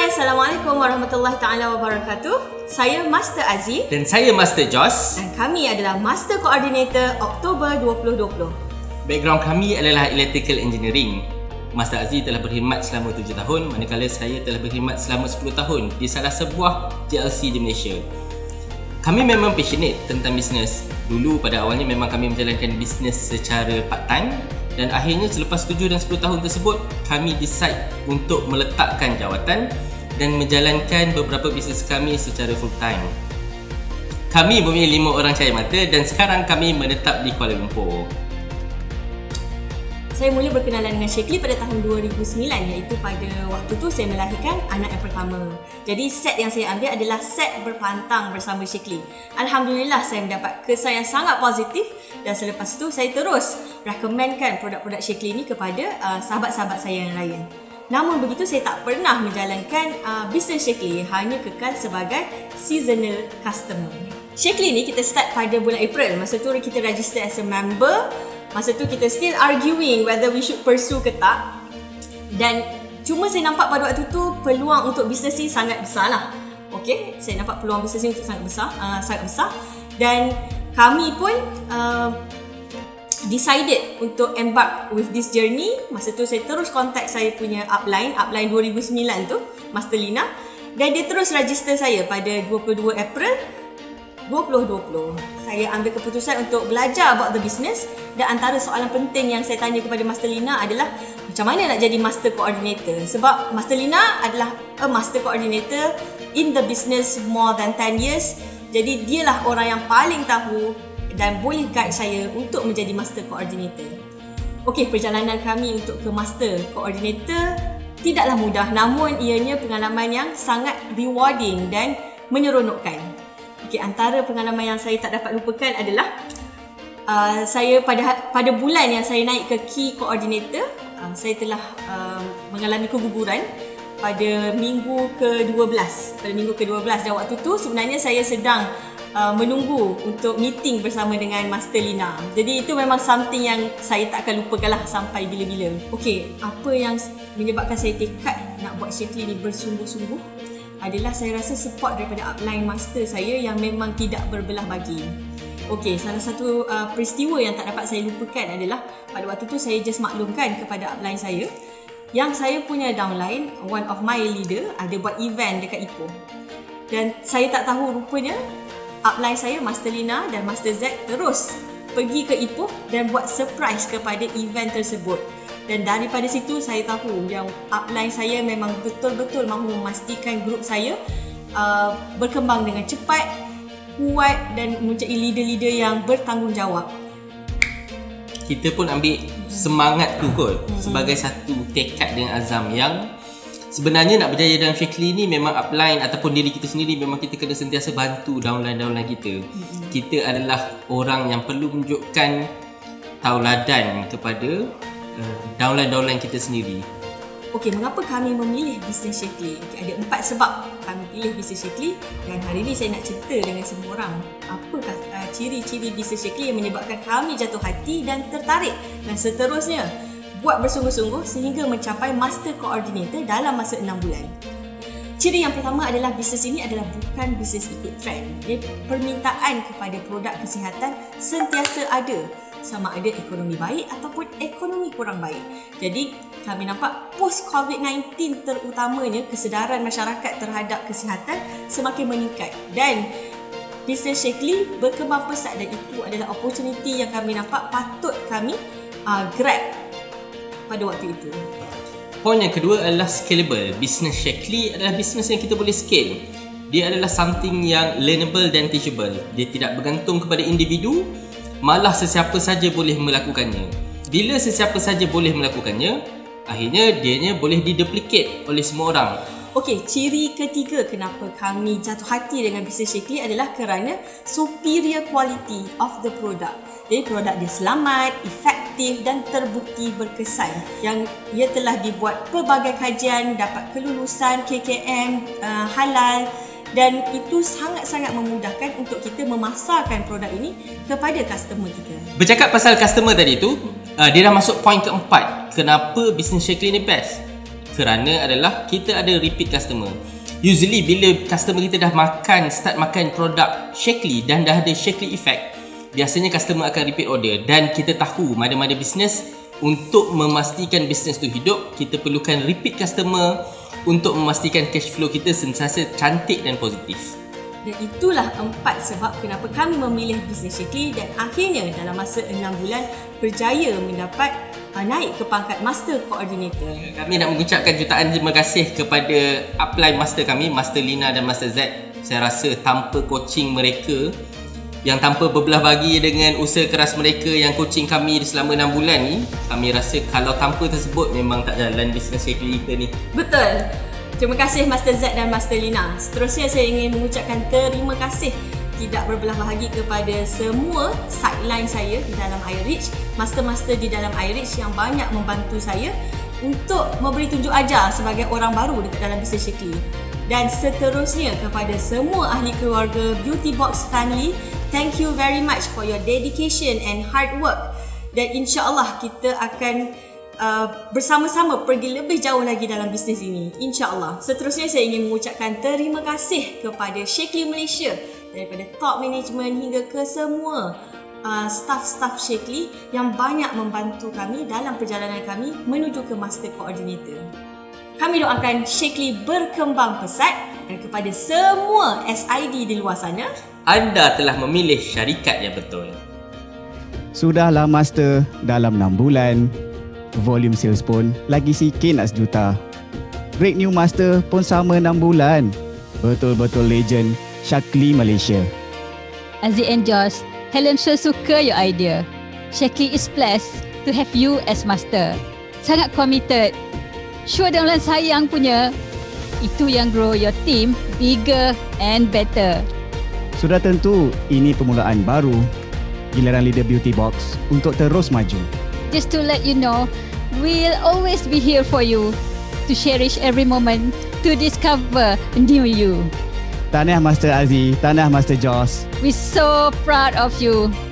Assalamualaikum warahmatullahi taala wabarakatuh. Saya Master Azzi dan saya Master Jos dan kami adalah Master Coordinator Oktober 2020. Background kami adalah Electrical Engineering. Master Azzi telah berkhidmat selama 7 tahun, manakala saya telah berkhidmat selama 10 tahun di salah sebuah JLC di Malaysia. Kami memang passionate tentang bisnes. Dulu pada awalnya memang kami menjalankan bisnes secara part-time, dan akhirnya selepas 7 dan 10 tahun tersebut, kami decide untuk meletakkan jawatan dan menjalankan beberapa bisnes kami secara full-time. Kami mempunyai 5 orang cahaya mata dan sekarang kami menetap di Kuala Lumpur. Saya mula berkenalan dengan Shaklee pada tahun 2009, iaitu pada waktu tu saya melahirkan anak yang pertama. Jadi set yang saya ambil adalah set berpantang bersama Shaklee. Alhamdulillah saya mendapat kesan yang sangat positif dan selepas itu saya terus recommendkan produk-produk Shaklee ini kepada sahabat-sahabat saya yang lain. Namun begitu saya tak pernah menjalankan bisnes Shaklee, hanya kekal sebagai seasonal customer. Shaklee ni kita start pada bulan April. Masa tu kita register as a member. Masa tu kita still arguing whether we should pursue ke tak. Dan cuma saya nampak pada waktu tu peluang untuk bisnes ni sangat besar lah. Okay, saya nampak peluang bisnes ni sangat besar. Dan kami pun decided untuk embark with this journey. Masa tu saya terus contact saya punya upline 2009 tu, Master Lina. Dan dia terus register saya pada 22 April 2020. Saya ambil keputusan untuk belajar about the business, dan antara soalan penting yang saya tanya kepada Master Lina adalah macam mana nak jadi Master Coordinator. Sebab Master Lina adalah a Master Coordinator in the business more than 10 years. Jadi dialah orang yang paling tahu dan boleh guide saya untuk menjadi Master Coordinator. Okey, perjalanan kami untuk ke Master Coordinator tidaklah mudah, namun ianya pengalaman yang sangat rewarding dan menyeronokkan. Okay, antara pengalaman yang saya tak dapat lupakan adalah saya pada bulan yang saya naik ke Key Coordinator, saya telah mengalami keguguran pada minggu ke-12. Dan waktu tu sebenarnya saya sedang menunggu untuk meeting bersama dengan Master Lina. Jadi itu memang something yang saya tak akan lupakanlah sampai bila-bila. Okay, apa yang menyebabkan saya tekad nak buat Shaklee ni bersungguh-sungguh adalah saya rasa support daripada upline master saya yang memang tidak berbelah bagi. Okey, salah satu peristiwa yang tak dapat saya lupakan adalah pada waktu tu saya just maklumkan kepada upline saya yang saya punya downline, one of my leader, ada buat event dekat Ipoh. Dan saya tak tahu, rupanya upline saya, Master Lina dan Master Z terus pergi ke Ipoh dan buat surprise kepada event tersebut. Dan daripada situ saya tahu yang upline saya memang betul-betul mahu memastikan grup saya berkembang dengan cepat, kuat dan mempunyai leader-leader yang bertanggungjawab. Kita pun ambil semangat tu kot sebagai satu tekad dengan azam yang sebenarnya nak berjaya dalam Shaklee ni memang upline ataupun diri kita sendiri memang kita kena sentiasa bantu downline-downline kita. Kita adalah orang yang perlu menunjukkan tauladan kepada downline kita sendiri. Okey, mengapa kami memilih bisnes Shaklee? Okay, ada 4 sebab kami pilih bisnes Shaklee, dan hari ini saya nak cerita dengan semua orang apakah ciri-ciri bisnes Shaklee yang menyebabkan kami jatuh hati dan tertarik, dan seterusnya buat bersungguh-sungguh sehingga mencapai Master Coordinator dalam masa 6 bulan. Ciri yang pertama adalah bisnes ini adalah bukan bisnes ikut trend. Permintaan kepada produk kesihatan sentiasa ada, sama ada ekonomi baik ataupun ekonomi kurang baik. Jadi kami nampak post COVID-19 terutamanya kesedaran masyarakat terhadap kesihatan semakin meningkat, dan bisnes Shaklee berkembang pesat, dan itu adalah opportunity yang kami nampak patut kami grab pada waktu itu. Poin yang kedua adalah scalable. Bisnes Shaklee adalah bisnes yang kita boleh scale. Dia adalah something yang learnable dan teachable. Dia tidak bergantung kepada individu, malah sesiapa saja boleh melakukannya. Bila sesiapa saja boleh melakukannya, akhirnya dianya boleh diduplicate oleh semua orang. Okey, ciri ketiga kenapa kami jatuh hati dengan bisnes Shaklee adalah kerana superior quality of the product. Jadi produk dia selamat, efektif dan terbukti berkesan, yang ia telah dibuat pelbagai kajian, dapat kelulusan KKM, halal, dan itu sangat-sangat memudahkan untuk kita memasarkan produk ini kepada customer kita. Bercakap pasal customer tadi tu, dia dah masuk poin keempat. Kenapa bisnes Shaklee ni best? kerana adalah kita ada repeat customer. Usually bila customer kita dah start makan produk Shaklee dan dah ada Shaklee effect, biasanya customer akan repeat order. Dan kita tahu mana-mana bisnes, untuk memastikan bisnes tu hidup, kita perlukan repeat customer untuk memastikan cash flow kita sentiasa cantik dan positif. Dan itulah 4 sebab kenapa kami memilih bisnes Shaklee dan akhirnya dalam masa 6 bulan berjaya mendapat naik ke pangkat Master Coordinator. Kami nak mengucapkan jutaan terima kasih kepada upline master kami, Master Lina dan Master Z. Saya rasa tanpa coaching mereka, yang tanpa berbelah bagi dengan usaha keras mereka yang coaching kami selama 6 bulan ni, kami rasa kalau tanpa tersebut memang tak jalan bisnes Shaklee kita ni. Betul. Terima kasih Master Z dan Master Lina. Seterusnya saya ingin mengucapkan terima kasih tidak berbelah bahagi kepada semua sideline saya di dalam iReach, master-master di dalam iReach yang banyak membantu saya untuk memberi tunjuk ajar sebagai orang baru dekat dalam bisnes Shaklee. Dan seterusnya kepada semua ahli keluarga Beauty Box family, thank you very much for your dedication and hard work. Dan insya-Allah kita akan bersama-sama pergi lebih jauh lagi dalam bisnes ini, insya-Allah. Seterusnya saya ingin mengucapkan terima kasih kepada Shaklee Malaysia, daripada top management hingga ke semua staff-staff Shaklee yang banyak membantu kami dalam perjalanan kami menuju ke Master Coordinator. Kami doakan Shaklee berkembang pesat, dan kepada semua SID di luar sana, anda telah memilih syarikat yang betul. Sudahlah Master, dalam 6 bulan volume sales pun lagi sikit nak 1 juta. Break New Master pun sama 6 bulan. Betul-betul legend Shaklee Malaysia. Aziz and Josh, Helen sure suka your idea. Shaklee is blessed to have you as master. Sangat committed. Sure dan sayang punya. Itu yang grow your team bigger and better. Sudah tentu ini permulaan baru. Giliran leader Beauty Box untuk terus maju. Just to let you know, we'll always be here for you, to cherish every moment, to discover new you. Tahniah Master Aziz, tahniah Master Josh. We're so proud of you.